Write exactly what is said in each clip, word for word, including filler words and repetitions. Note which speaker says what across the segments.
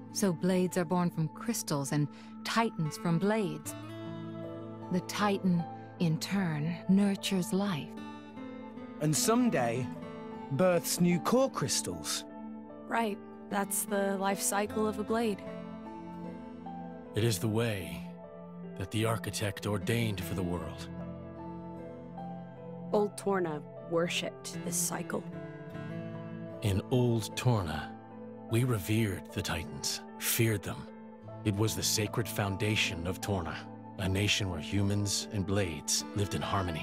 Speaker 1: So blades are born from crystals and titans from blades. The titan, in turn, nurtures life.
Speaker 2: And someday, births new core crystals.
Speaker 3: Right. That's the life cycle of a blade.
Speaker 4: It is the way that the architect ordained for the world.
Speaker 3: Old Torna worshipped this cycle.
Speaker 4: In Old Torna, we revered the Titans, feared them. It was the sacred foundation of Torna, a nation where humans and blades lived in harmony.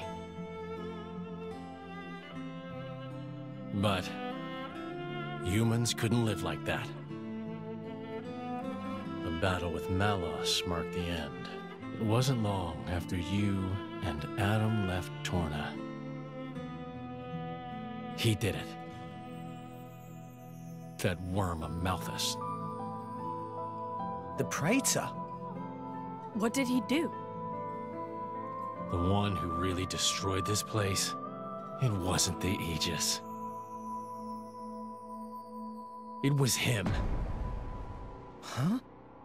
Speaker 4: But humans couldn't live like that. The battle with Malos marked the end. It wasn't long after you and Adam left Torna. He did it. That worm of Malthus.
Speaker 2: The Praetor?
Speaker 3: What did he do?
Speaker 4: The one who really destroyed this place, it wasn't the Aegis. It was him.
Speaker 2: Huh?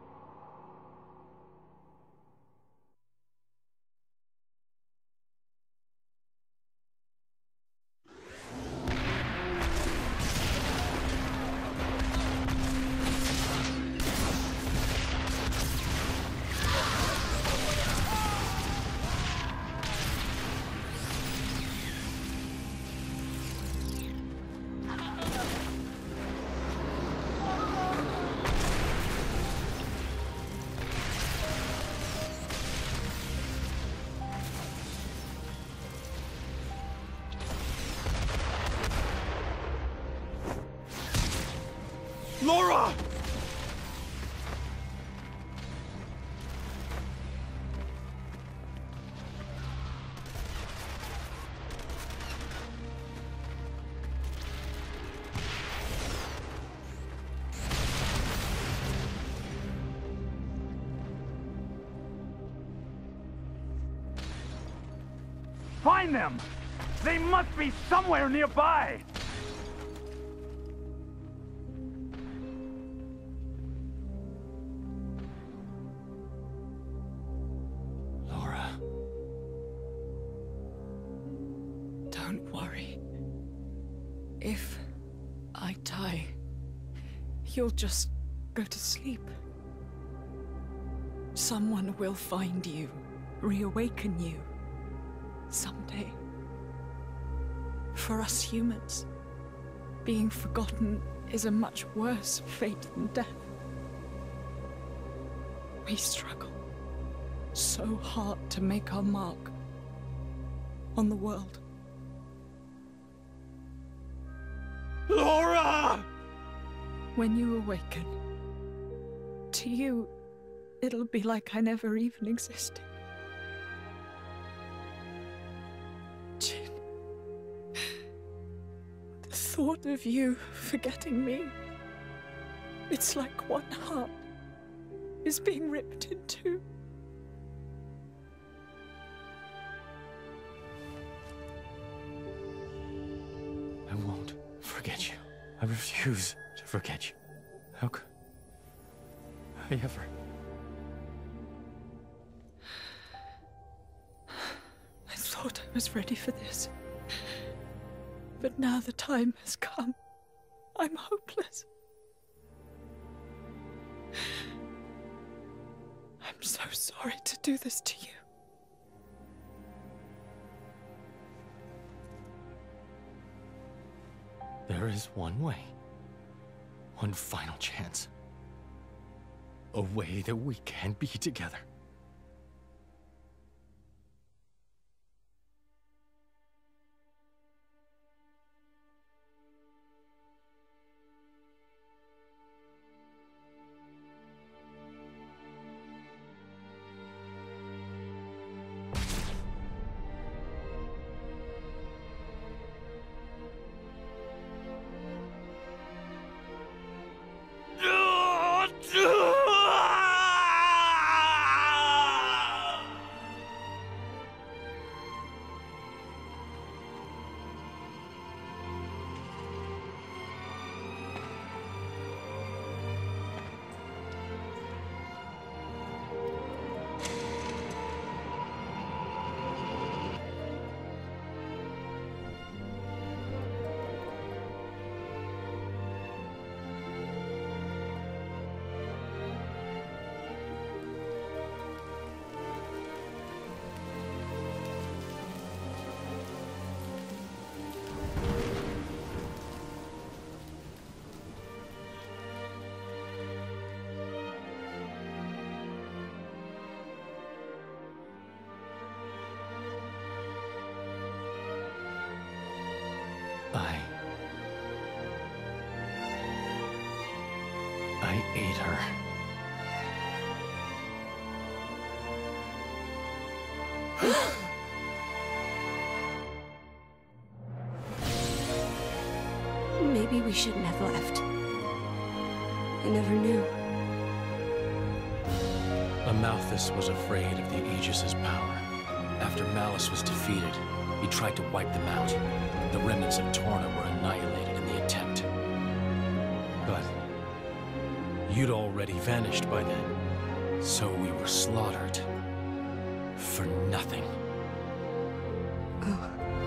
Speaker 5: Laura! Find them! They must be somewhere nearby!
Speaker 6: Don't worry. If I die, you'll just go to sleep. Someone will find you, reawaken you, someday. For us humans, being forgotten is a much worse fate than death. We struggle so hard to make our mark on the world.
Speaker 5: Laura!
Speaker 6: When you awaken, to you, it'll be like I never even existed. Jin, the thought of you forgetting me, it's like one heart is being ripped in two.
Speaker 4: I won't forget you. I refuse to forget you. How could I ever?
Speaker 6: I thought I was ready for this. But now the time has come. I'm hopeless. I'm so sorry to do this to you.
Speaker 4: There is one way. One final chance. A way that we can be together. I ate her.
Speaker 3: Maybe we shouldn't have left. I never knew.
Speaker 4: Amalthus was afraid of the Aegis' power. After Malus was defeated, he tried to wipe them out. The remnants of Torna were annihilated in the attempt. But you'd already vanished by then, so we were slaughtered. For nothing.
Speaker 3: Oh.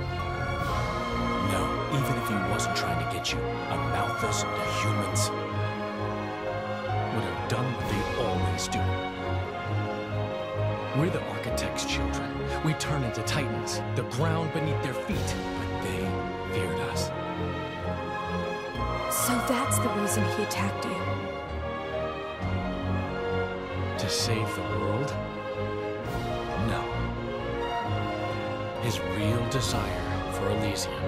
Speaker 4: No, even if he wasn't trying to get you, Amalthus, the humans, would have done what they always do. We're the Architect's children. We turn into Titans, the ground beneath their feet, but they feared us.
Speaker 3: So that's the reason he attacked you.
Speaker 4: To save the world? No. His real desire for Elysium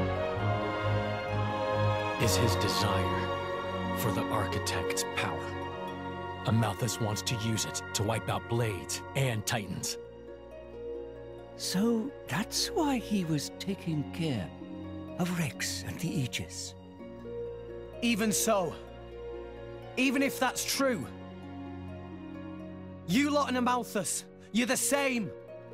Speaker 4: is his desire for the Architect's power. Amalthus wants to use it to wipe out Blades and Titans.
Speaker 7: So that's why he was taking care of Rex and the Aegis.
Speaker 2: Even so, even if that's true, you lot and Amalthus, you're the same.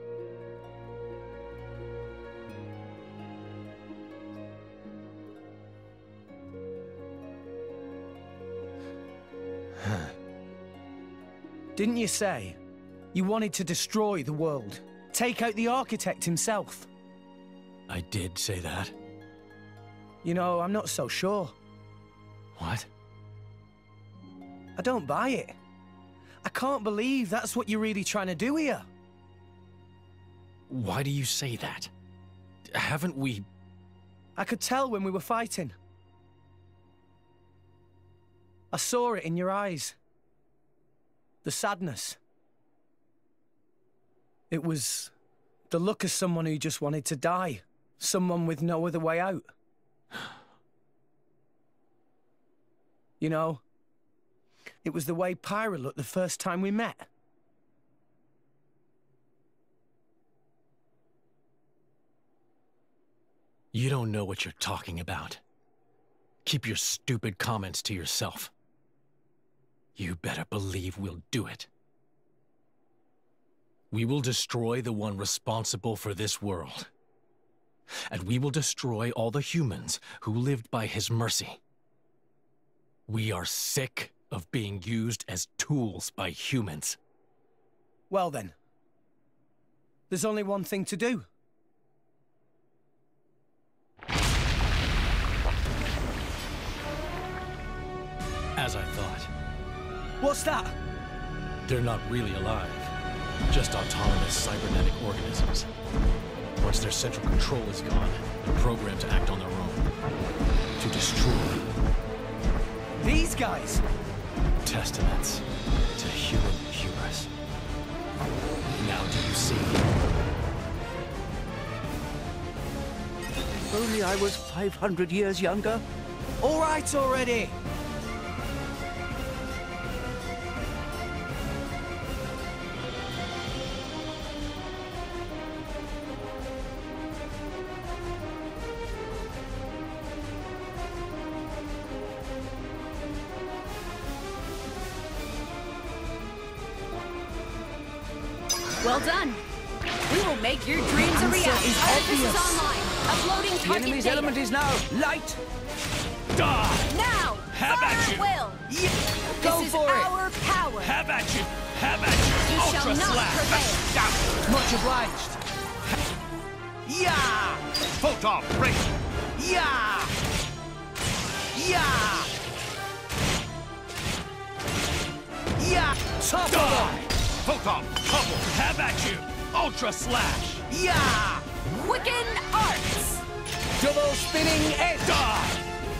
Speaker 2: Didn't you say you wanted to destroy the world? Take out the Architect himself?
Speaker 4: I did say that.
Speaker 2: You know, I'm not so sure.
Speaker 4: What?
Speaker 2: I don't buy it. I can't believe that's what you're really trying to do here.
Speaker 4: Why do you say that? Haven't we...
Speaker 2: I could tell when we were fighting. I saw it in your eyes. The sadness. It was the look of someone who just wanted to die. Someone with no other way out. You know, it was the way Pyra looked the first time we met.
Speaker 4: You don't know what you're talking about. Keep your stupid comments to yourself. You better believe we'll do it. We will destroy the one responsible for this world. And we will destroy all the humans who lived by his mercy. We are sick of being used as tools by humans.
Speaker 2: Well then, there's only one thing to do.
Speaker 4: As I thought.
Speaker 2: What's that?
Speaker 4: They're not really alive. Just autonomous cybernetic organisms. Once their central control is gone, they're programmed to act on their own. To destroy.
Speaker 2: These guys?
Speaker 4: Testaments to human hubris. Now do you see?
Speaker 7: If only I was five hundred years younger.
Speaker 2: All right already!
Speaker 3: Well done. We will make your dreams a reality. Artifice is online. Uploading
Speaker 7: The
Speaker 3: target
Speaker 7: enemy's
Speaker 3: data.
Speaker 7: element is now light.
Speaker 4: Die!
Speaker 3: Now!
Speaker 4: Have
Speaker 3: fire
Speaker 4: at
Speaker 3: at
Speaker 4: you.
Speaker 3: will!
Speaker 2: Yeah,
Speaker 3: This
Speaker 2: go
Speaker 3: is
Speaker 2: for it!
Speaker 3: our power!
Speaker 4: Have at you! Have at you!
Speaker 3: You shall
Speaker 4: Ultra
Speaker 3: not
Speaker 4: slash!
Speaker 3: prevail!
Speaker 2: Much obliged. Yeah!
Speaker 5: Photon break!
Speaker 2: Yeah! Yeah! Yeah! Top
Speaker 5: Die! Photon bubble! Have at you! Ultra slash!
Speaker 2: Yeah!
Speaker 3: Quicken arts!
Speaker 2: Double spinning edge!
Speaker 5: Die!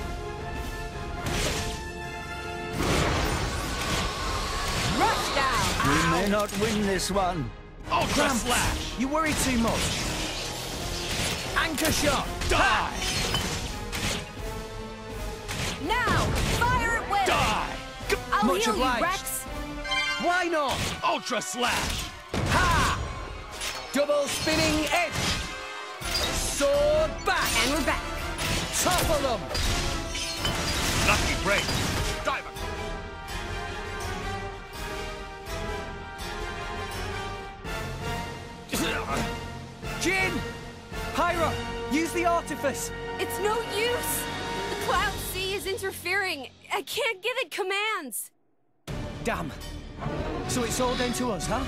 Speaker 3: Rush down!
Speaker 7: We may not win this one.
Speaker 5: Ultra
Speaker 2: Cramp.
Speaker 5: slash!
Speaker 2: You worry too much. Anchor shot!
Speaker 5: Die!
Speaker 3: Now! Fire at will!
Speaker 5: Die!
Speaker 3: I'll
Speaker 2: Much
Speaker 3: heal
Speaker 2: obliged.
Speaker 3: you, Rex.
Speaker 2: Why not?
Speaker 4: Ultra Slash!
Speaker 2: Ha! Double spinning edge. Sword back.
Speaker 3: And we're back.
Speaker 2: Topple them.
Speaker 4: Lucky break! Diver!
Speaker 2: Jin! Pyra, use the artifice.
Speaker 3: It's no use. The Cloud Sea is interfering. I can't give it commands.
Speaker 2: Damn. So it's all down to us, huh?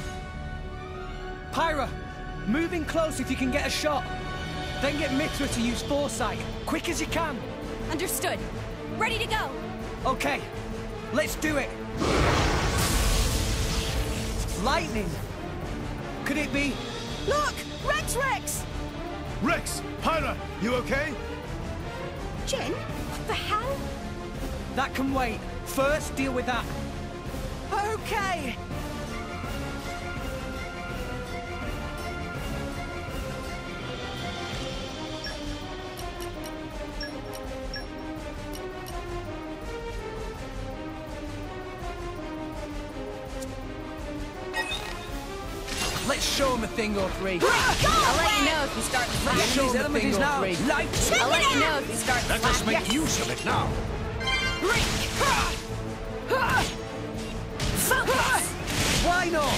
Speaker 2: Pyra, move in close if you can get a shot. Then get Mithra to use foresight, quick as you can.
Speaker 3: Understood. Ready to go.
Speaker 2: Okay, let's do it. Lightning. Could it be?
Speaker 3: Look! Rex Rex!
Speaker 4: Rex! Pyra! You okay?
Speaker 3: Jin? What the hell?
Speaker 2: That can wait. First, deal with that. Okay. Let's show him a thing or three.
Speaker 3: I'll let you know if you start
Speaker 2: Let's show him a
Speaker 7: element
Speaker 2: thing
Speaker 7: is
Speaker 2: or
Speaker 7: now
Speaker 2: three.
Speaker 7: light.
Speaker 3: I'll let you know if you start
Speaker 4: Let us make
Speaker 3: Yes.
Speaker 4: use of it now!
Speaker 3: Focus!
Speaker 2: Why not?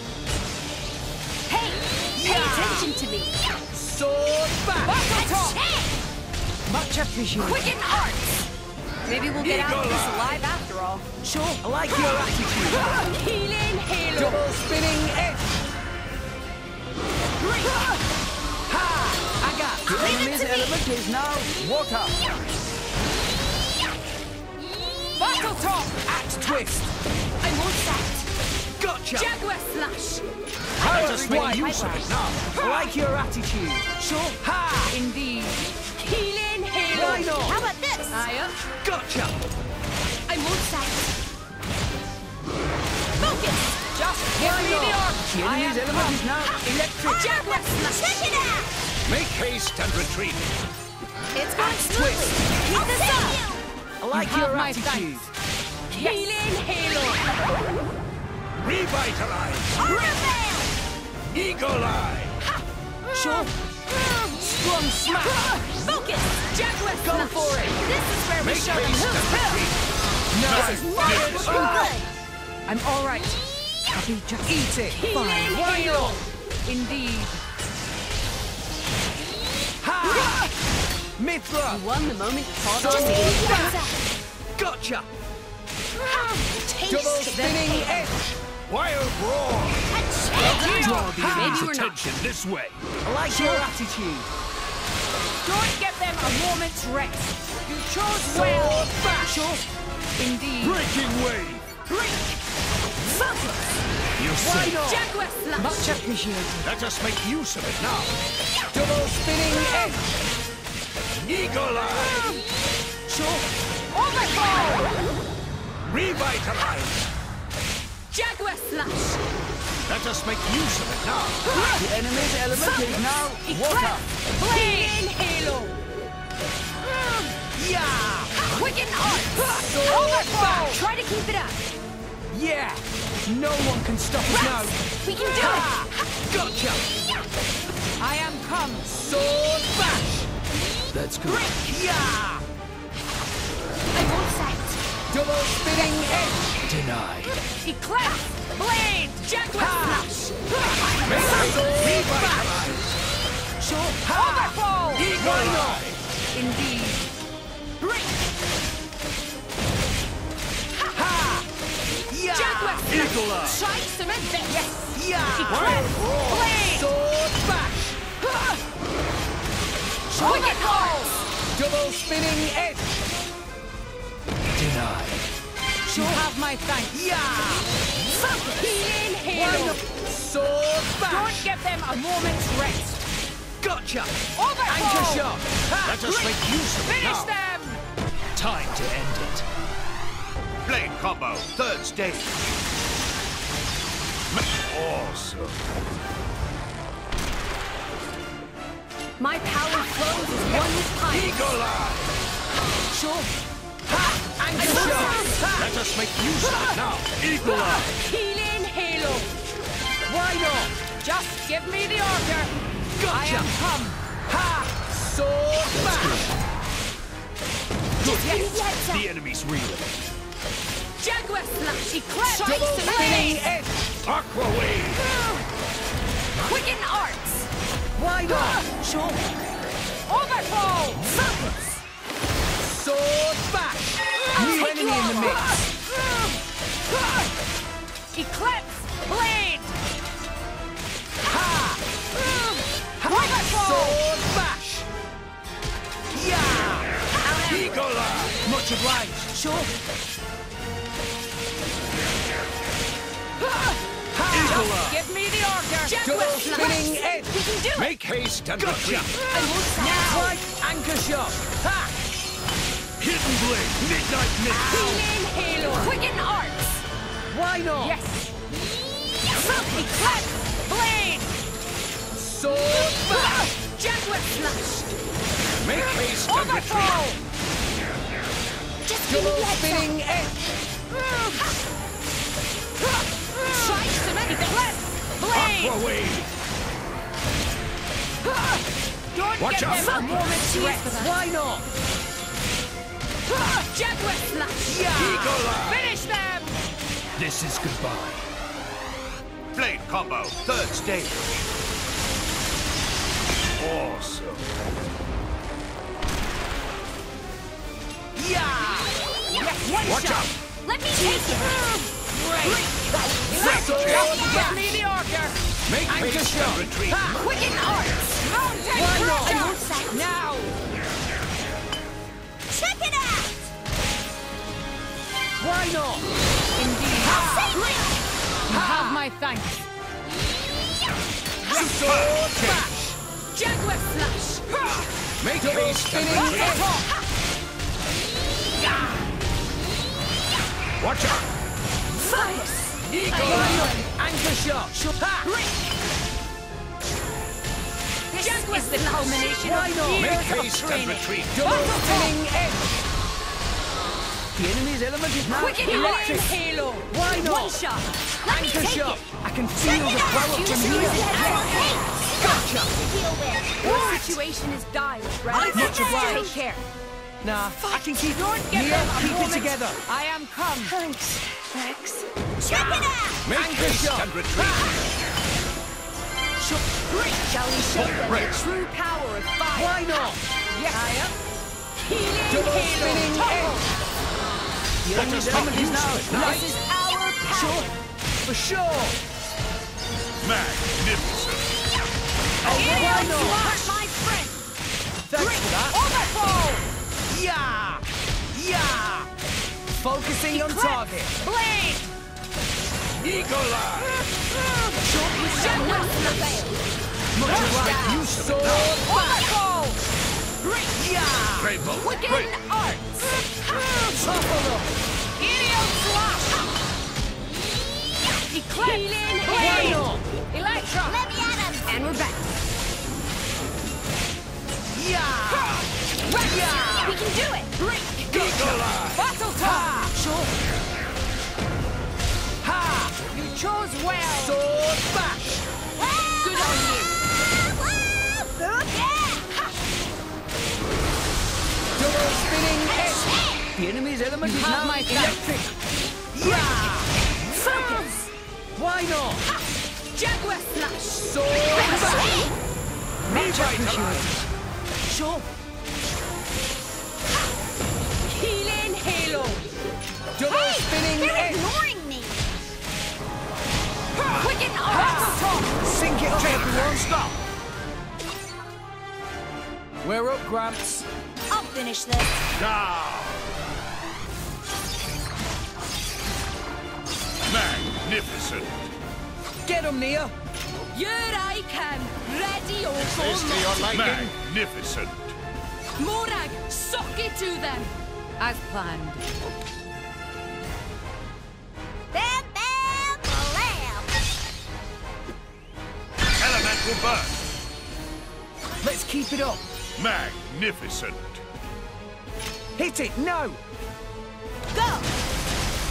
Speaker 3: Hey! Pay attention to me!
Speaker 2: Sword back.
Speaker 3: Attack!
Speaker 2: Much appreciated.
Speaker 3: Quicken arts! Maybe we'll get out of this alive after all.
Speaker 2: Sure, I like your attitude.
Speaker 3: Healing Halo!
Speaker 2: Double spinning edge. Ha! I got
Speaker 7: The
Speaker 3: Leave it
Speaker 7: enemy's
Speaker 3: to me.
Speaker 7: element is now water.
Speaker 3: Battle Top!
Speaker 2: axe twist.
Speaker 3: I want that!
Speaker 2: Gotcha.
Speaker 3: Jaguar Slash!
Speaker 2: Let
Speaker 4: us make use of it now.
Speaker 2: I like your attitude. Sure. Ha!
Speaker 3: Indeed. Healing Halo!
Speaker 2: Why not?
Speaker 3: How about this? I up.
Speaker 2: Gotcha.
Speaker 3: I want that! Focus! Just give
Speaker 2: Why
Speaker 3: me
Speaker 2: not?
Speaker 3: the arm!
Speaker 7: The enemy's element is now electric.
Speaker 3: Jaguar Slash! Check it out!
Speaker 4: Make haste and retreat!
Speaker 3: It's going smoothly! Keep this up!
Speaker 2: I like
Speaker 3: have
Speaker 2: your
Speaker 3: my
Speaker 2: attitude.
Speaker 3: Healing Halo!
Speaker 4: Revitalize!
Speaker 3: Prevail!
Speaker 4: Eagle Eye!
Speaker 2: Sure. Strong smash.
Speaker 3: Focus! Jaguar
Speaker 2: Go
Speaker 3: Slash!
Speaker 2: for it.
Speaker 3: This is where we
Speaker 4: Make
Speaker 3: show them
Speaker 4: haste
Speaker 3: who's
Speaker 4: and
Speaker 3: who!
Speaker 4: retreat!
Speaker 2: No.
Speaker 3: This is not looking good!
Speaker 6: I'm all right. Happy just
Speaker 2: Eat it.
Speaker 3: Healing
Speaker 2: Why
Speaker 3: Halo!
Speaker 2: not?
Speaker 6: indeed.
Speaker 2: Ha! Mithra.
Speaker 3: Won the moment called
Speaker 2: Sword
Speaker 3: to me.
Speaker 2: back. Gotcha.
Speaker 3: Taste
Speaker 2: Double
Speaker 3: the
Speaker 2: spinning
Speaker 3: pain.
Speaker 2: edge.
Speaker 4: Wild Roar!
Speaker 3: Draw
Speaker 4: the
Speaker 3: Maybe
Speaker 4: enemy's
Speaker 3: we're not.
Speaker 4: attention this way!
Speaker 2: I like your attitude.
Speaker 6: Don't give them a moment's rest. You chose
Speaker 2: Sword
Speaker 6: well.
Speaker 2: back.
Speaker 6: Sure. Indeed.
Speaker 4: Breaking wave!
Speaker 3: Focus!
Speaker 4: You
Speaker 2: Why
Speaker 4: say,
Speaker 2: not?
Speaker 3: Jaguar Slash!
Speaker 6: Much appreciated.
Speaker 4: let us make use of it now!
Speaker 2: Double spinning edge.
Speaker 4: Eagle Eye!
Speaker 2: Sure.
Speaker 3: Overflow!
Speaker 4: Revitalize!
Speaker 3: Jaguar Slash!
Speaker 4: Let us make use of it now!
Speaker 7: The enemy's element is now water.
Speaker 3: Blade Halo!
Speaker 2: Yeah.
Speaker 3: Quicken Arts!
Speaker 2: Sword
Speaker 3: Overflow!
Speaker 2: back.
Speaker 3: Try to keep it up!
Speaker 2: Yeah. No one can stop us now.
Speaker 3: We can do
Speaker 2: Ha!
Speaker 3: it!
Speaker 2: Gotcha.
Speaker 6: I am come.
Speaker 2: Sword bash.
Speaker 7: That's good.
Speaker 2: Yeah.
Speaker 3: I won't sight!
Speaker 2: Double spinning edge.
Speaker 7: Denied.
Speaker 3: Eclipse! Blade! Jaguar
Speaker 2: Ha!
Speaker 3: Slash!
Speaker 2: Sword bash. Sure. Ha!
Speaker 3: Overflow!
Speaker 2: Why not?
Speaker 6: Indeed.
Speaker 2: Ha! Yeah.
Speaker 3: Jaguar
Speaker 4: Eagle Eye!
Speaker 3: Slash! Try some advance!
Speaker 2: Yeah.
Speaker 3: Eclipse! Blade!
Speaker 2: Sword bash.
Speaker 3: Quicken Arts!
Speaker 2: Double spinning edge.
Speaker 7: Denied.
Speaker 6: You have my thanks.
Speaker 2: Yeah.
Speaker 3: Focus! Healing
Speaker 2: Why
Speaker 3: Halo!
Speaker 2: not? Sword
Speaker 6: Don't
Speaker 2: bash.
Speaker 6: give them a moment's rest.
Speaker 2: Gotcha.
Speaker 3: Overflow!
Speaker 2: Anchor shot. Ha!
Speaker 4: Let us make use of it
Speaker 6: Finish
Speaker 4: now!
Speaker 6: them.
Speaker 4: Time to end it. Blade combo, third stage. Awesome.
Speaker 3: My power flows as one with time.
Speaker 4: Eagle Eye!
Speaker 2: Sure. Ha! Anchor
Speaker 3: I
Speaker 2: shot.
Speaker 3: will.
Speaker 2: Ha!
Speaker 7: Let us make use of it now. Eagle Eye.
Speaker 3: Healing Halo.
Speaker 2: Why not?
Speaker 3: Just give me the order.
Speaker 2: Gotcha.
Speaker 3: I am come.
Speaker 2: Ha! Sword bash!
Speaker 3: Good. Yes.
Speaker 7: The enemy's real.
Speaker 3: Jaguar slash. Eclipse.
Speaker 2: Double spinning
Speaker 3: Blade.
Speaker 2: edge!
Speaker 7: Aqua Wave.
Speaker 3: Quicken arts.
Speaker 2: Why not?
Speaker 3: Sure. Overflow.
Speaker 2: Sword bash! New
Speaker 3: take
Speaker 2: enemy
Speaker 3: you
Speaker 2: in the mix!
Speaker 3: Eclipse. Blade.
Speaker 2: Ha!
Speaker 3: Overflow.
Speaker 2: Sword bash! Yeah!
Speaker 7: Eagle Eye.
Speaker 2: Much obliged.
Speaker 3: Sure.
Speaker 7: Eagle Eye.
Speaker 3: Give me the order. Jaguar
Speaker 2: Double
Speaker 3: slash.
Speaker 2: spinning edge!
Speaker 3: You can do it.
Speaker 7: Make haste and
Speaker 2: Gotcha.
Speaker 7: retreat.
Speaker 3: I won't
Speaker 2: Now!
Speaker 3: now.
Speaker 2: Right anchor shot! Ha!
Speaker 7: Hidden Blade. Midnight Mist.
Speaker 3: Healing Halo. Quicken arts.
Speaker 2: Why not?
Speaker 3: Yes. Eclipse. Blade.
Speaker 2: Sword bash!
Speaker 3: Jaguar slash.
Speaker 7: Make haste and retreat.
Speaker 3: Overflow. Just give me
Speaker 2: Double
Speaker 3: the heads
Speaker 2: spinning edge!
Speaker 3: Strike so many Eclipse. Blade.
Speaker 7: Aqua Wave.
Speaker 3: Don't
Speaker 7: Watch
Speaker 3: give
Speaker 7: out.
Speaker 3: them a moment's rest.
Speaker 2: Why not?
Speaker 3: Jaguar slash.
Speaker 7: Eagle Eye.
Speaker 3: Finish them.
Speaker 7: This is goodbye. Blade combo. Third stage. Awesome.
Speaker 2: Yeah!
Speaker 3: Yes. One
Speaker 7: Watch
Speaker 3: shot.
Speaker 7: out.
Speaker 3: Let me take it. Great.
Speaker 2: Sword
Speaker 3: Just
Speaker 2: bash!
Speaker 3: give me the order.
Speaker 7: Make
Speaker 2: Anchor
Speaker 7: haste
Speaker 2: shot.
Speaker 7: and retreat.
Speaker 3: Quicken arts. Mountain
Speaker 2: Why not?
Speaker 3: pressure.
Speaker 2: Now!
Speaker 3: Check it out.
Speaker 2: Why not?
Speaker 3: Indeed. You have my thanks.
Speaker 2: Sword bash!
Speaker 3: Jaguar slash.
Speaker 7: Make
Speaker 2: Double
Speaker 7: haste and
Speaker 2: spinning
Speaker 7: retreat.
Speaker 2: edge!
Speaker 7: Watch out.
Speaker 2: Eagle Eye! Anchor shot! Ha!
Speaker 3: This is the culmination
Speaker 2: Why
Speaker 3: of
Speaker 2: not?
Speaker 3: years
Speaker 7: Make
Speaker 3: of
Speaker 7: haste and
Speaker 3: training.
Speaker 7: retreat.
Speaker 2: Double spinning edge! The enemy's element is now
Speaker 3: Quicken
Speaker 2: electric!
Speaker 3: Iron Halo.
Speaker 2: Why not?
Speaker 3: One shot. Let me
Speaker 2: Anchor
Speaker 3: take
Speaker 2: shot!
Speaker 3: it.
Speaker 2: I can feel the power
Speaker 3: You
Speaker 2: from
Speaker 3: choose
Speaker 2: here!
Speaker 3: the arrow.
Speaker 2: Gotcha!
Speaker 3: Your situation is dire, right?
Speaker 2: Much obliged.
Speaker 3: Take care.
Speaker 2: Nah, I can keep
Speaker 3: Don't get
Speaker 2: Mia,
Speaker 3: them a
Speaker 2: keep it
Speaker 3: moment.
Speaker 2: together!
Speaker 3: I am come.
Speaker 6: Thanks, Rex.
Speaker 3: Check it out.
Speaker 7: Make
Speaker 2: Anchor
Speaker 7: haste
Speaker 2: shot.
Speaker 7: and retreat.
Speaker 3: Shall we show them
Speaker 7: Right.
Speaker 3: the true power of fire?
Speaker 2: Why not?
Speaker 3: Yes. I am. Healing
Speaker 2: Double
Speaker 3: Halo.
Speaker 2: spinning
Speaker 3: Topple.
Speaker 2: edge! The
Speaker 7: Let
Speaker 2: enemy's
Speaker 7: us
Speaker 2: element
Speaker 7: make
Speaker 2: is
Speaker 7: use
Speaker 2: now
Speaker 7: of it now.
Speaker 3: This is our power.
Speaker 2: for sure!
Speaker 7: Magnificent.
Speaker 3: Helios
Speaker 2: why not?
Speaker 3: Slash, my friend.
Speaker 2: Thanks for that!
Speaker 3: Overflow.
Speaker 2: Yeah! Yeah! Focusing on
Speaker 3: Eclipse.
Speaker 2: target!
Speaker 3: Blade.
Speaker 7: Eagle Eye.
Speaker 3: Jaguar slash.
Speaker 2: Much obliged! You sword bash!
Speaker 3: Overflow.
Speaker 2: Yeah!
Speaker 7: Rainbow.
Speaker 3: Quicken
Speaker 7: Great.
Speaker 3: arts.
Speaker 2: Topple them!
Speaker 3: Helios Slash. Eclipse.
Speaker 2: Why
Speaker 3: Blade.
Speaker 2: not?
Speaker 3: Electra. Let me at him. And we're back.
Speaker 2: Yeah! Yeah!
Speaker 3: We can do it. Break.
Speaker 7: Eagle Eye.
Speaker 3: Battle time. Sure.
Speaker 2: Ha!
Speaker 3: You chose well.
Speaker 2: Sword bash!
Speaker 3: Good on you.
Speaker 2: Double spinning edge! The enemy's element
Speaker 3: You
Speaker 2: is
Speaker 3: have
Speaker 2: now
Speaker 3: my thanks.
Speaker 2: electric! Yeah!
Speaker 3: Focus.
Speaker 2: Why not?
Speaker 3: Jaguar slash.
Speaker 2: Sword bash!
Speaker 7: Revitalize.
Speaker 3: Sure. Healing Halo.
Speaker 2: Double spinning
Speaker 3: They're
Speaker 2: edge!
Speaker 3: ignoring me. Quicken arts.
Speaker 2: Sink it up, everyone!
Speaker 7: Stop.
Speaker 2: We're up, Gramps.
Speaker 3: I'll finish this.
Speaker 7: Now. Magnificent.
Speaker 2: Get him, Nia!
Speaker 3: Here I come. Ready or
Speaker 7: Is to your liking?
Speaker 8: Magnificent.
Speaker 3: Morag, suck it to them. As planned. Bam, bam, blam.
Speaker 8: Elemental burst.
Speaker 2: Let's keep it up!
Speaker 8: Magnificent.
Speaker 2: Hit it, no!
Speaker 3: Go.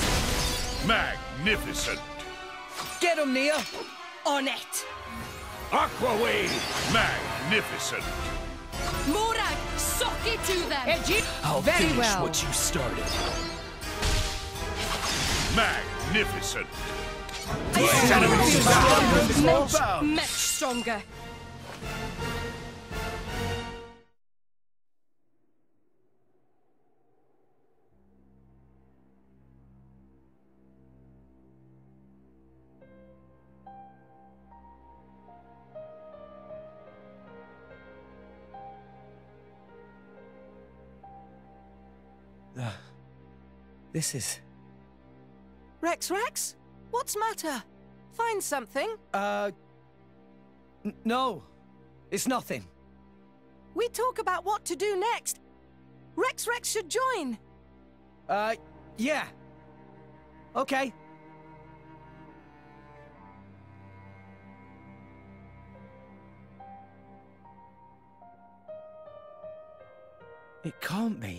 Speaker 8: Magnificent.
Speaker 2: Get him, Nia!
Speaker 3: On it!
Speaker 8: Aqua Wave. Magnificent.
Speaker 3: Morag, sock it to them!
Speaker 4: I'll
Speaker 1: Very
Speaker 4: finish
Speaker 1: well.
Speaker 4: what you started.
Speaker 8: Magnificent.
Speaker 3: Much, much stronger.
Speaker 2: Uh, this is...
Speaker 9: Rex, Rex? What's matter? Find something?
Speaker 2: Uh... n- no. It's nothing.
Speaker 9: We talk about what to do next. Rex, Rex should join.
Speaker 2: Uh, yeah. Okay. It can't be.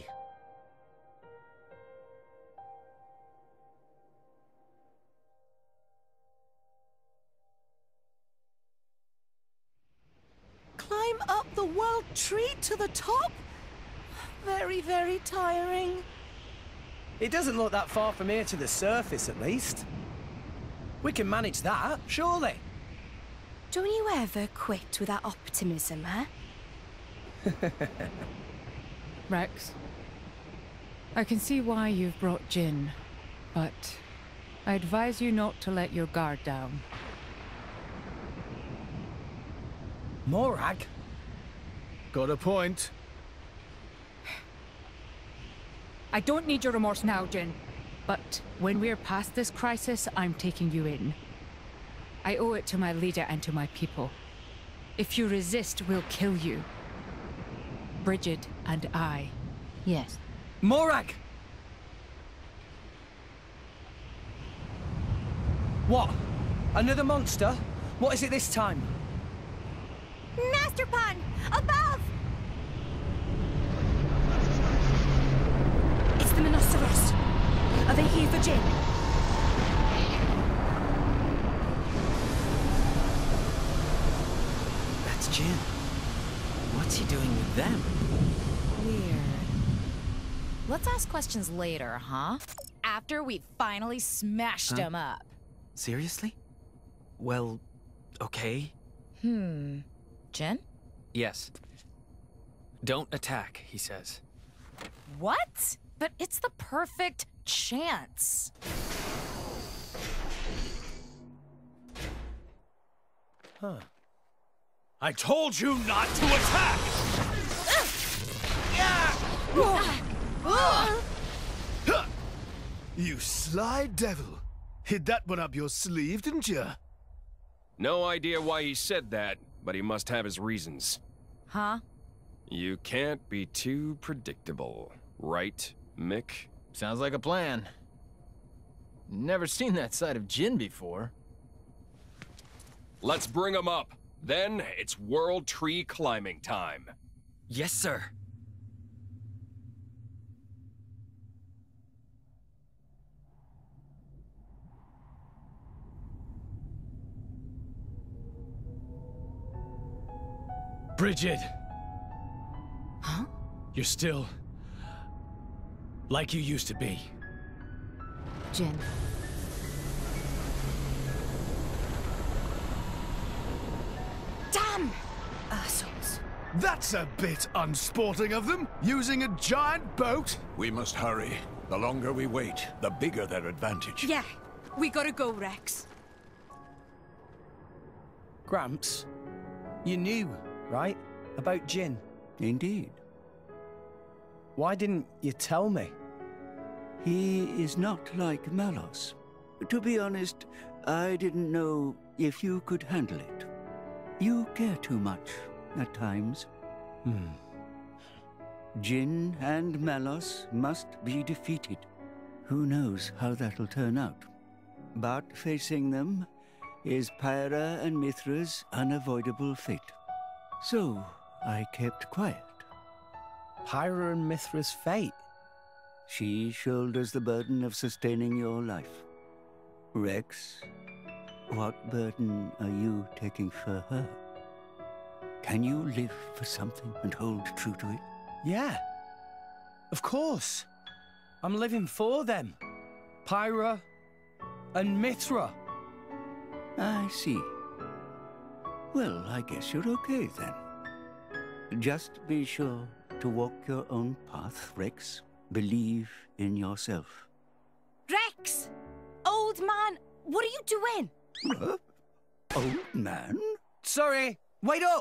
Speaker 9: Climb up the world tree to the top? Very, very tiring.
Speaker 2: It doesn't look that far from here to the surface, at least. We can manage that, surely.
Speaker 3: Don't you ever quit with that optimism, huh?
Speaker 1: Rex, I can see why you've brought Jin, but I advise you not to let your guard down.
Speaker 2: Morag?
Speaker 10: Got a point.
Speaker 1: I don't need your remorse now, Jin. But when we're past this crisis, I'm taking you in. I owe it to my leader and to my people. If you resist, we'll kill you. Bridget and I. Yes.
Speaker 2: Morag! What? Another monster? What is it this time?
Speaker 3: Masterpan! Above! It's the Minoceros. Are they here for Jin?
Speaker 11: That's Jin. What's he doing with them?
Speaker 12: Weird. Let's ask questions later, huh? After we finally smashed
Speaker 11: Huh?
Speaker 12: him up.
Speaker 11: Seriously? Well, okay.
Speaker 12: Hmm. Jin?
Speaker 11: Yes. Don't attack, he says.
Speaker 12: What? But it's the perfect chance.
Speaker 2: Huh.
Speaker 4: I told you not to attack!
Speaker 10: You sly devil. Hid that one up your sleeve, didn't you?
Speaker 13: No idea why he said that, but he must have his reasons.
Speaker 12: Huh?
Speaker 13: You can't be too predictable, right, Mick?
Speaker 14: Sounds like a plan. Never seen that side of Jin before.
Speaker 13: Let's bring him up. Then it's World Tree climbing time.
Speaker 11: Yes, sir.
Speaker 4: Bridget!
Speaker 12: Huh?
Speaker 4: You're still... like you used to be.
Speaker 1: Jin.
Speaker 3: Damn! Assholes.
Speaker 10: That's a bit unsporting of them, using a giant boat.
Speaker 8: We must hurry. The longer we wait, the bigger their advantage.
Speaker 3: Yeah, we gotta go, Rex.
Speaker 2: Gramps, you knew, right? About Jin.
Speaker 7: Indeed.
Speaker 2: Why didn't you tell me?
Speaker 7: He is not like Malos. To be honest, I didn't know if you could handle it. You care too much, at times.
Speaker 2: Hmm.
Speaker 7: Jin and Malos must be defeated. Who knows how that'll turn out. But facing them is Pyra and Mithra's unavoidable fate. So, I kept quiet.
Speaker 2: Pyra and Mithra's fate?
Speaker 7: She shoulders the burden of sustaining your life. Rex, what burden are you taking for her? Can you live for something and hold true to it?
Speaker 2: Yeah. Of course. I'm living for them. Pyra and Mithra.
Speaker 7: I see. Well, I guess you're okay then. Just be sure to walk your own path, Rex. Believe in yourself.
Speaker 12: Rex! Old man, what are you doing?
Speaker 7: Uh, old man?
Speaker 2: Sorry, wait up!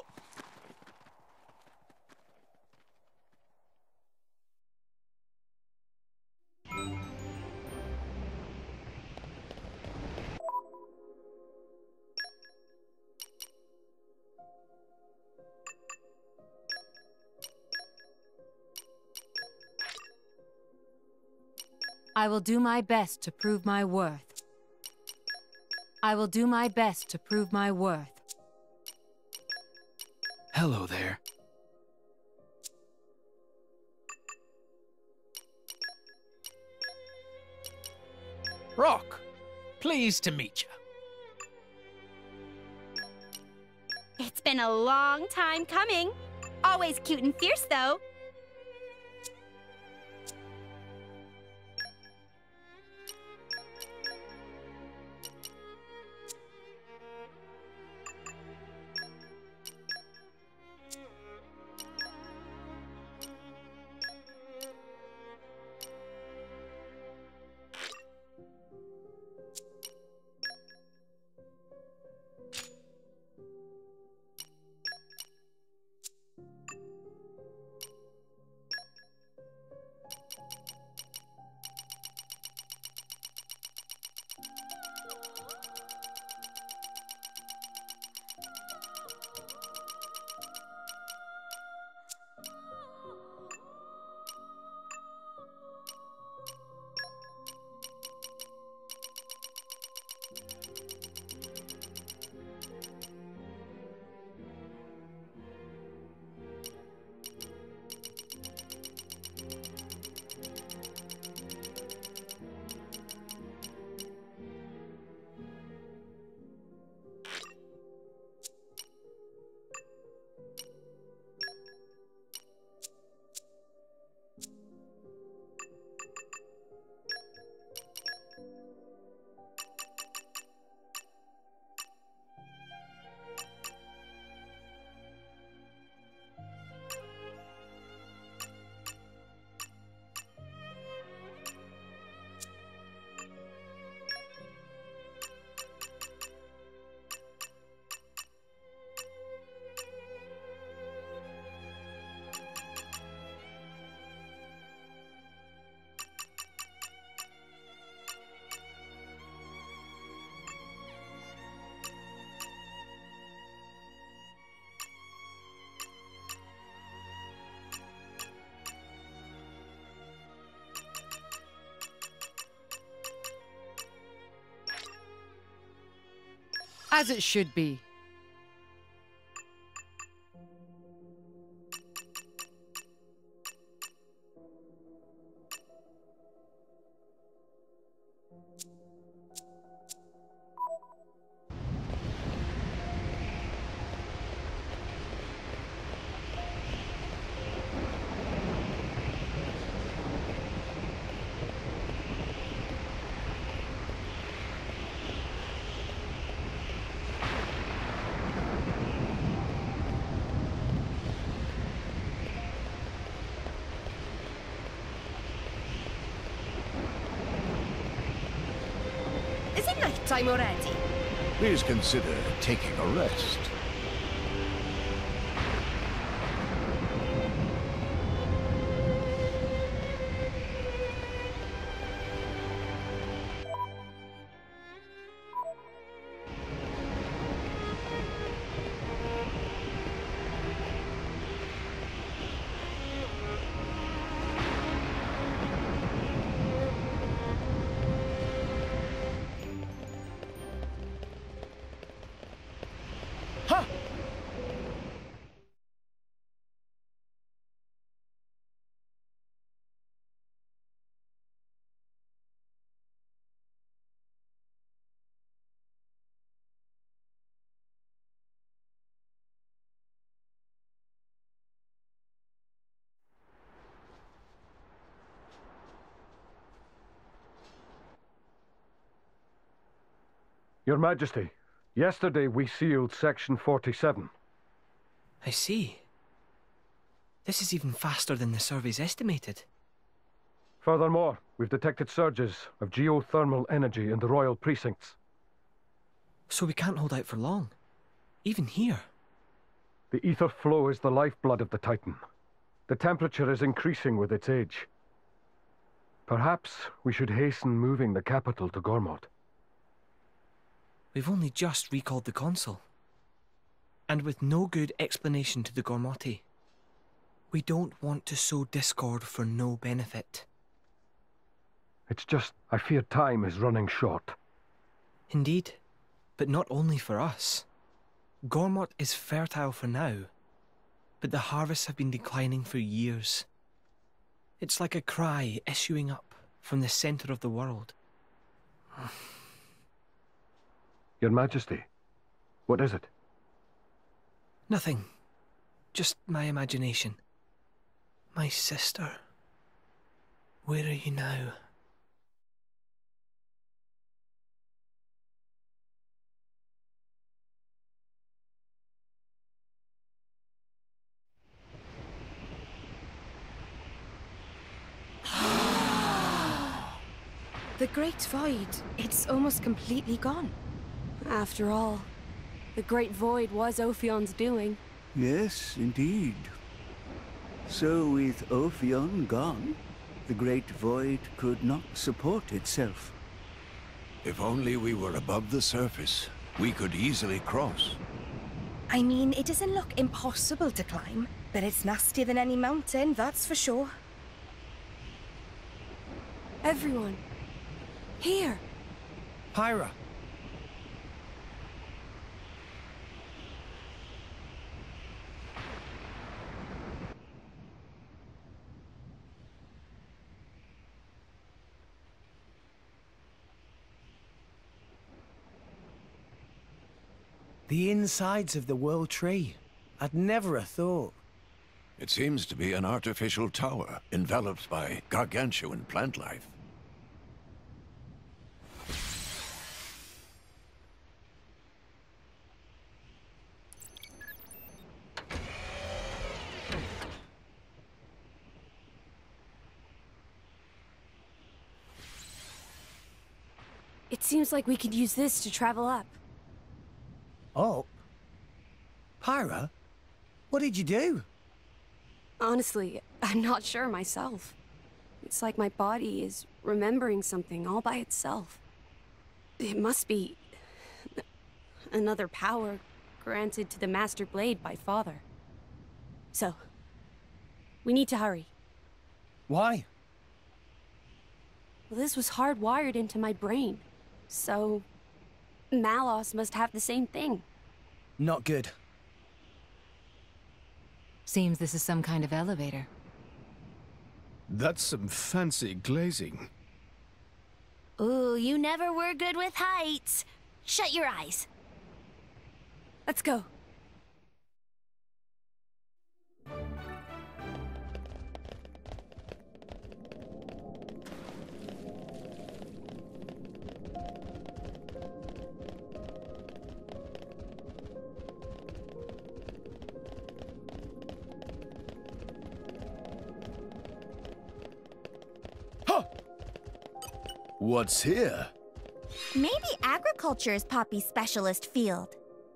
Speaker 15: I will do my best to prove my worth. I will do my best to prove my worth.
Speaker 14: Hello there. Rock, pleased to meet you.
Speaker 16: It's been a long time coming. Always cute and fierce, though.
Speaker 1: As it should be.
Speaker 16: Time already.
Speaker 8: Please consider taking a rest.
Speaker 17: Your Majesty, yesterday we sealed Section forty-seven.
Speaker 2: I see. This is even faster than the surveys estimated.
Speaker 17: Furthermore, we've detected surges of geothermal energy in the royal precincts.
Speaker 2: So we can't hold out for long. Even here.
Speaker 17: The ether flow is the lifeblood of the Titan. The temperature is increasing with its age. Perhaps we should hasten moving the capital to Gormod.
Speaker 2: We've only just recalled the consul. And with no good explanation to the Gormoti. We don't want to sow discord for no benefit.
Speaker 17: It's just, I fear time is running short.
Speaker 2: Indeed. But not only for us. Gormod is fertile for now, but the harvests have been declining for years. It's like a cry issuing up from the center of the world.
Speaker 17: Your Majesty, what is it?
Speaker 2: Nothing. Just my imagination. My sister. Where are you now?
Speaker 18: The Great Void, it's almost completely gone. After all, the Great Void was Ophion's doing.
Speaker 7: Yes, indeed. So with Ophion gone, the Great Void could not support itself.
Speaker 8: If only we were above the surface, we could easily cross.
Speaker 12: I mean, it doesn't look impossible to climb, but it's nastier than any mountain, that's for sure.
Speaker 18: Everyone. Here.
Speaker 2: Pyra. The insides of the World Tree. I'd never have thought.
Speaker 8: It seems to be an artificial tower, enveloped by gargantuan plant life.
Speaker 18: It seems like we could use this to travel up.
Speaker 2: Oh? Pyra? What did you do?
Speaker 18: Honestly, I'm not sure myself. It's like my body is remembering something all by itself. It must be another power granted to the Master Blade by Father. So, we need to hurry.
Speaker 2: Why?
Speaker 18: Well, this was hardwired into my brain. So, Malos must have the same thing.
Speaker 2: Not good.
Speaker 15: Seems this is some kind of elevator.
Speaker 10: That's some fancy glazing.
Speaker 16: Ooh, you never were good with heights. Shut your eyes.
Speaker 18: Let's go.
Speaker 10: What's here?
Speaker 16: Maybe agriculture is Poppy's specialist field.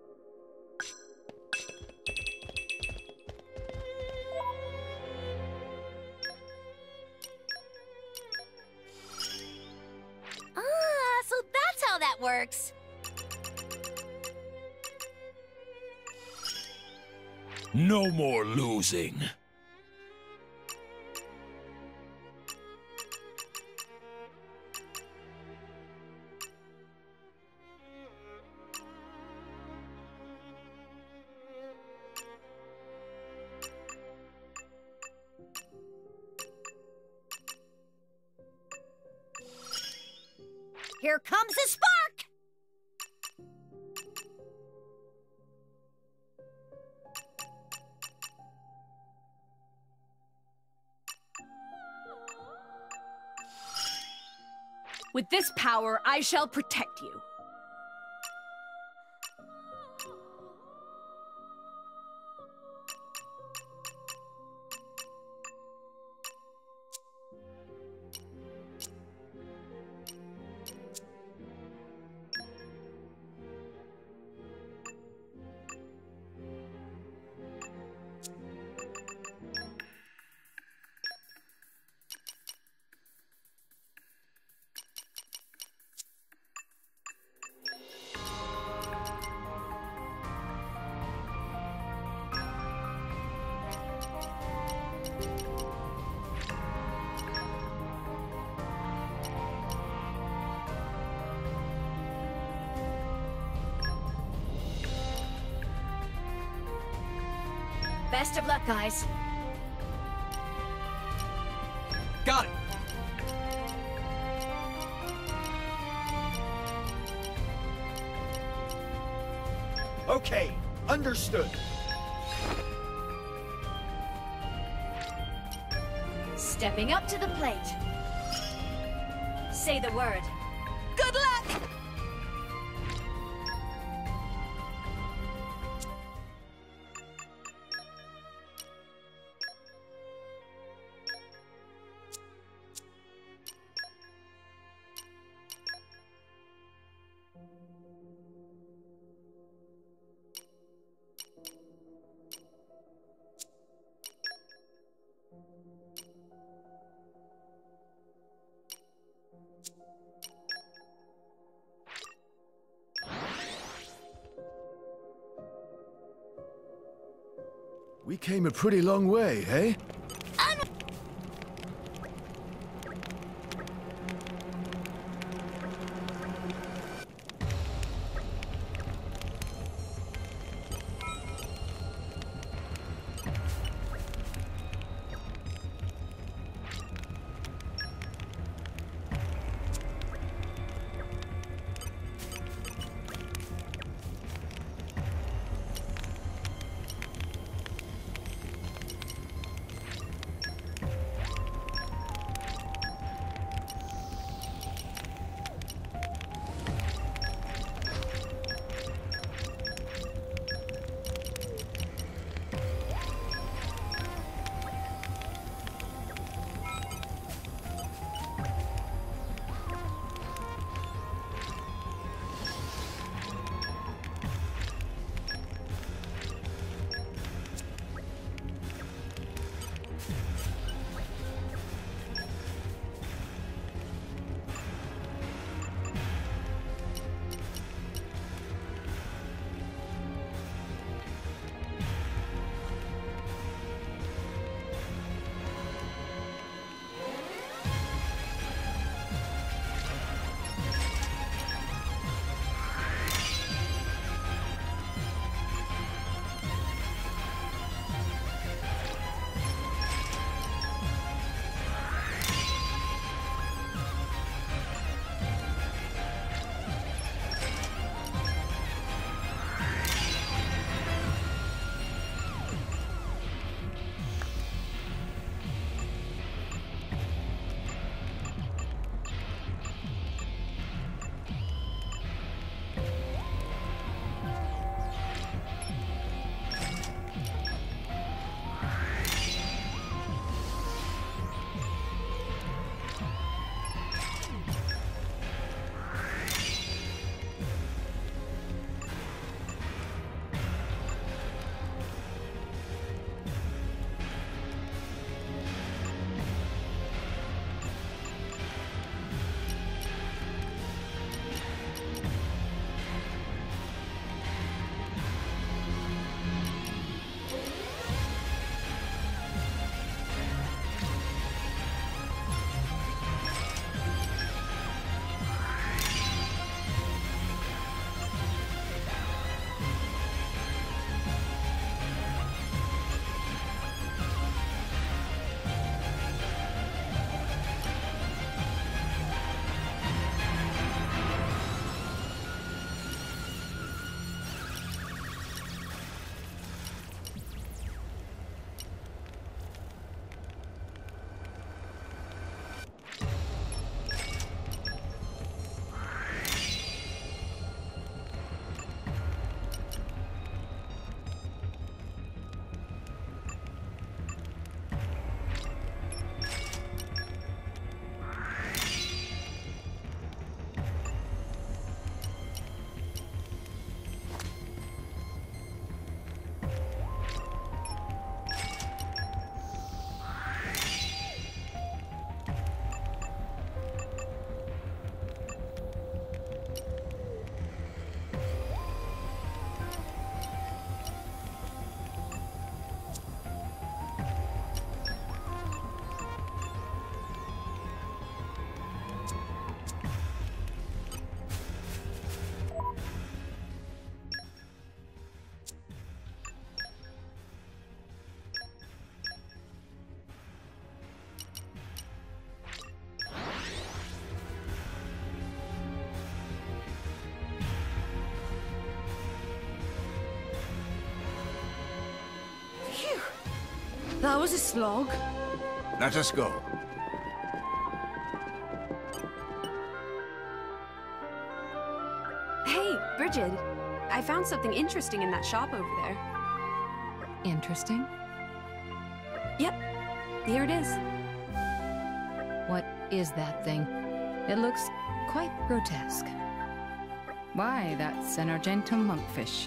Speaker 16: Ah, so that's how that works.
Speaker 8: No more losing.
Speaker 16: Here comes the spark!
Speaker 3: With this power, I shall protect you. Best of luck, guys.
Speaker 11: Got it!
Speaker 10: Okay, understood.
Speaker 3: Stepping up to the plate. Say the word. Good luck!
Speaker 10: We came a pretty long way, eh?
Speaker 18: That was a slog.
Speaker 8: Let us go.
Speaker 18: Hey, Bridget. I found something interesting in that shop over there.
Speaker 15: Interesting?
Speaker 18: Yep. Here it is.
Speaker 15: What is that thing? It looks quite grotesque.
Speaker 1: Why, that's an Argentum monkfish.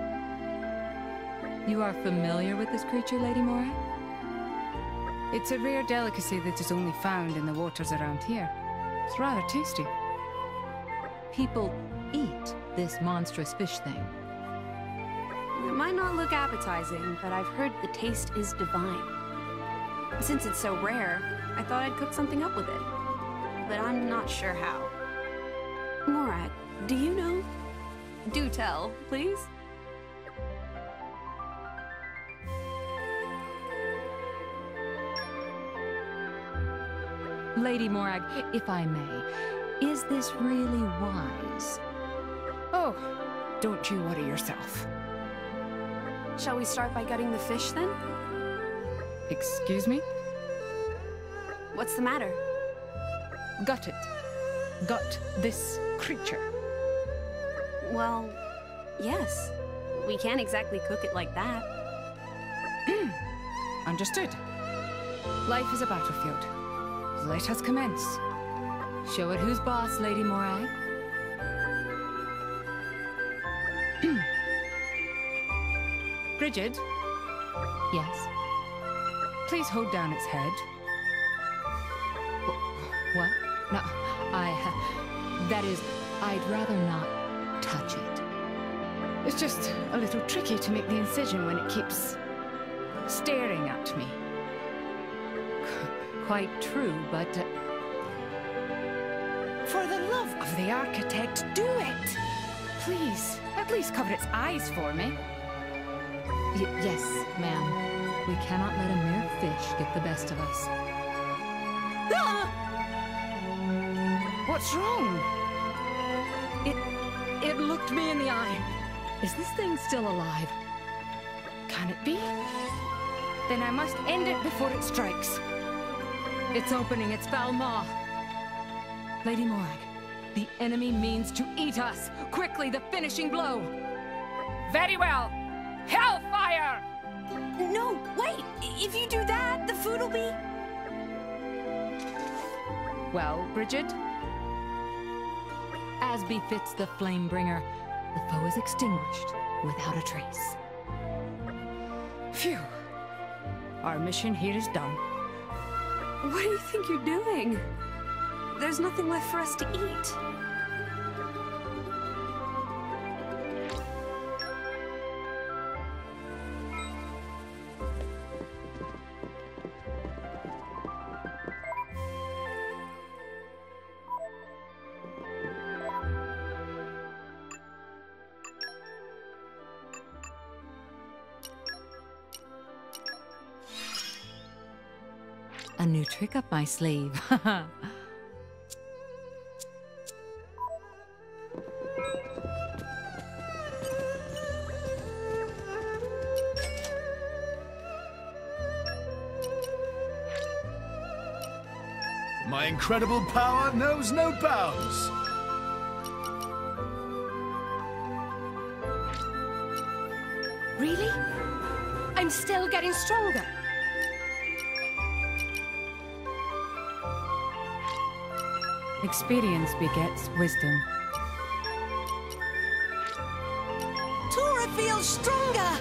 Speaker 15: You are familiar with this creature, Lady Morag?
Speaker 1: It's a rare delicacy that is only found in the waters around here. It's rather tasty.
Speaker 15: People eat this monstrous fish thing.
Speaker 18: It might not look appetizing, but I've heard the taste is divine. Since it's so rare, I thought I'd cook something up with it. But I'm not sure how. Morag, do you know? Do tell, please.
Speaker 15: Lady Morag, if I may, is this really wise?
Speaker 1: Oh, don't you worry yourself.
Speaker 18: Shall we start by gutting the fish, then?
Speaker 1: Excuse me?
Speaker 18: What's the matter?
Speaker 1: Gut it. Gut this creature.
Speaker 18: Well, yes. We can't exactly cook it like that.
Speaker 1: Understood. Life is a battlefield. Let us commence.
Speaker 15: Show it who's boss, Lady Morag.
Speaker 1: Bridget?
Speaker 15: Yes?
Speaker 1: Please hold down its head.
Speaker 15: What? No, I... Uh, that is, I'd rather not touch it.
Speaker 1: It's just a little tricky to make the incision when it keeps staring at me.
Speaker 15: Quite true, but... Uh...
Speaker 1: For the love of the architect, do it! Please, at least cover its eyes for me.
Speaker 15: Y yes, ma'am. We cannot let a mere fish get the best of us.
Speaker 1: Ah! What's wrong?
Speaker 15: It... it looked me in the eye. Is this thing still alive?
Speaker 1: Can it be? Then I must end it before it strikes.
Speaker 15: It's opening its foul maw. Lady Morag, the enemy means to eat us. Quickly, the finishing blow.
Speaker 1: Very well. Hellfire!
Speaker 18: No, wait! If you do that, the food will be...
Speaker 1: Well, Bridget?
Speaker 15: As befits the Flamebringer, the foe is extinguished without a trace.
Speaker 1: Phew. Our mission here is done.
Speaker 18: What do you think you're doing? There's nothing left for us to eat.
Speaker 15: A new trick up my sleeve.
Speaker 10: My incredible power knows no bounds.
Speaker 12: Really? I'm still getting stronger.
Speaker 1: Experience begets wisdom.
Speaker 9: Tora feels stronger!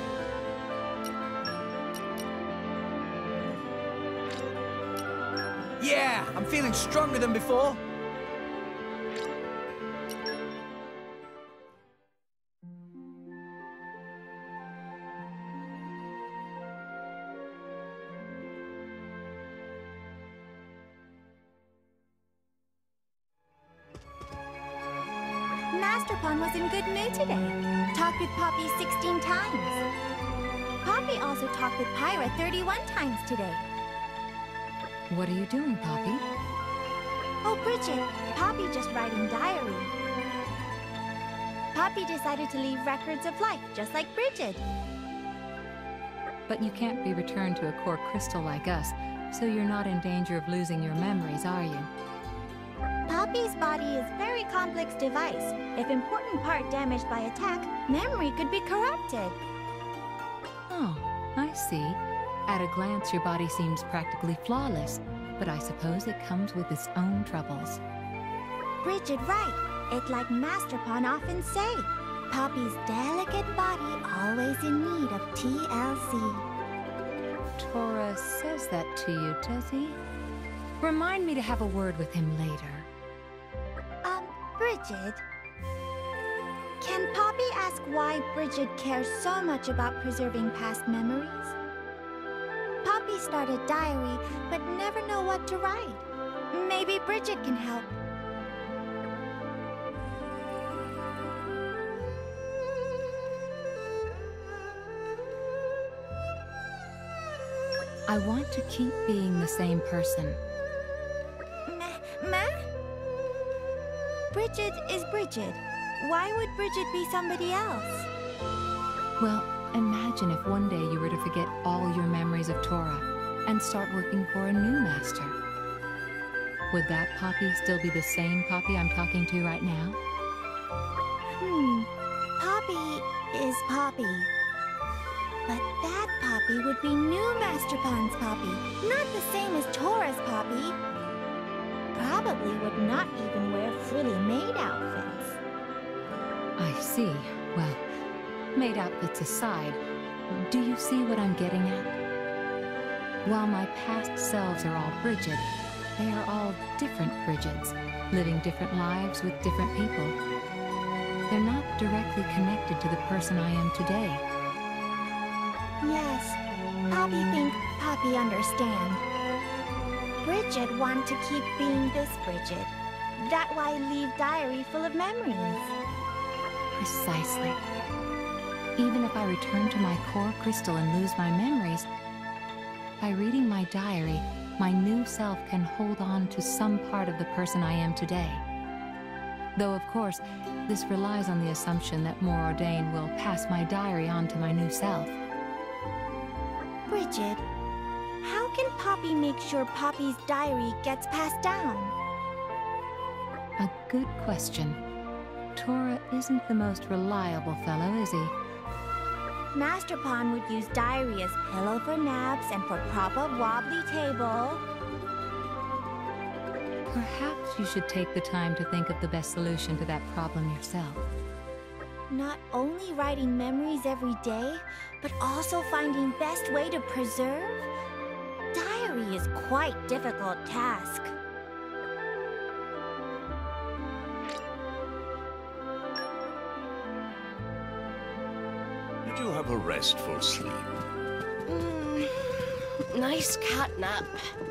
Speaker 11: Yeah, I'm feeling stronger than before.
Speaker 16: Master Pawn was in good mood today. Talked with Poppy sixteen times. Poppy also talked with Pyra thirty-one times today.
Speaker 15: What are you doing, Poppy?
Speaker 16: Oh, Bridget, Poppy just writing diary. Poppy decided to leave records of life, just like Bridget.
Speaker 15: But you can't be returned to a core crystal like us, so you're not in danger of losing your memories, are you?
Speaker 16: Poppy's body is a very complex device. If important part damaged by attack, memory could be corrupted.
Speaker 15: Oh, I see. At a glance, your body seems practically flawless, but I suppose it comes with its own troubles.
Speaker 16: Bridget right. It's like Master Pawn often say. Poppy's delicate body always in need of T L C.
Speaker 15: Tora says that to you, does he? Remind me to have a word with him later.
Speaker 16: Um, Bridget? Can Poppy ask why Bridget cares so much about preserving past memories? Poppy started diary, but never know what to write. Maybe Bridget can help.
Speaker 15: I want to keep being the same person.
Speaker 16: Ma? Ma? Bridget is Bridget. Why would Bridget be somebody else?
Speaker 15: Well, imagine if one day you were to forget all your memories of Tora and start working for a new master. Would that Poppy still be the same Poppy I'm talking to right now?
Speaker 16: Hmm. Poppy is Poppy. But that Poppy would be new Master Pawn's Poppy, not the same as Tora's Poppy. Probably would not even wear frilly maid outfits.
Speaker 15: I see. Well, maid outfits aside, do you see what I'm getting at? While my past selves are all Bridget, they are all different Bridgets, living different lives with different people. They're not directly connected to the person I am today.
Speaker 16: Yes, Poppy think Poppy understand. Bridget want to keep being this Bridget. That why leave diary full of memories.
Speaker 15: Precisely. Even if I return to my core crystal and lose my memories, by reading my diary, my new self can hold on to some part of the person I am today. Though, of course, this relies on the assumption that Morodain will pass my diary on to my new self.
Speaker 16: Bridget, how can Poppy make sure Poppy's diary gets passed down?
Speaker 15: A good question. Tora isn't the most reliable fellow, is he?
Speaker 16: Master Pawn would use diary as pillow for naps and for prop up wobbly table.
Speaker 15: Perhaps you should take the time to think of the best solution to that problem yourself.
Speaker 16: Not only writing memories every day, but also finding best way to preserve? Diary is quite difficult task.
Speaker 8: Did you have a restful sleep?
Speaker 19: Mm, nice cat nap.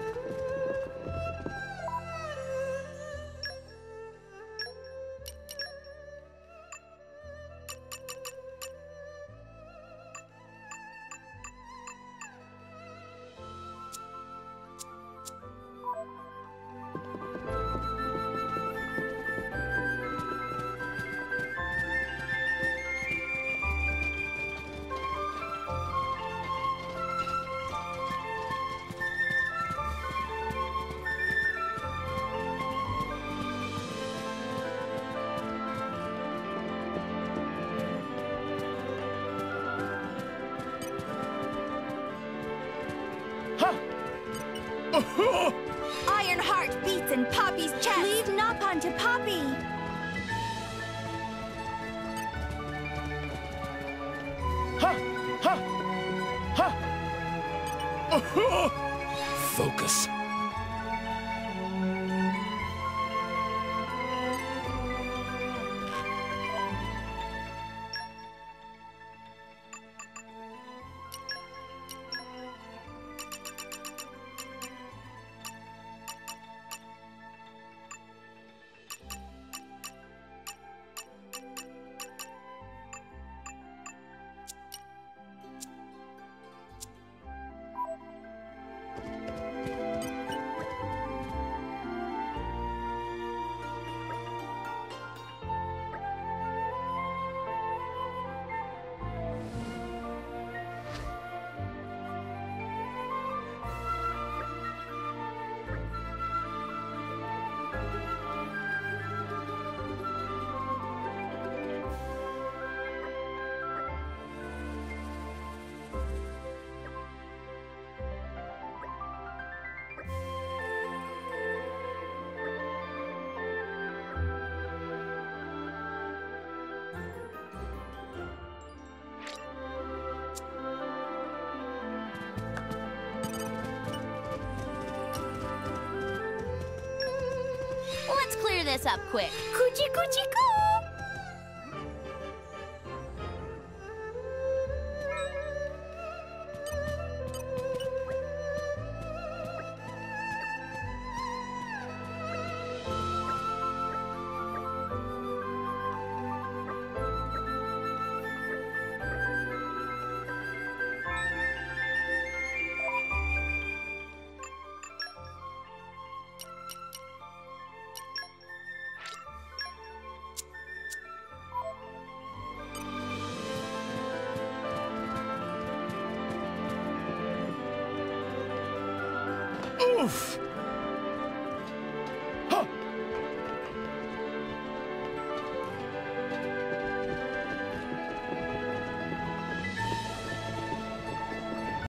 Speaker 16: Iron heart beats in Poppy's chest. Leave Nopon to Poppy.
Speaker 10: Ha! Ha! Ha!
Speaker 4: Focus.
Speaker 3: this up quick. Coochie coochie coo!
Speaker 10: Oof!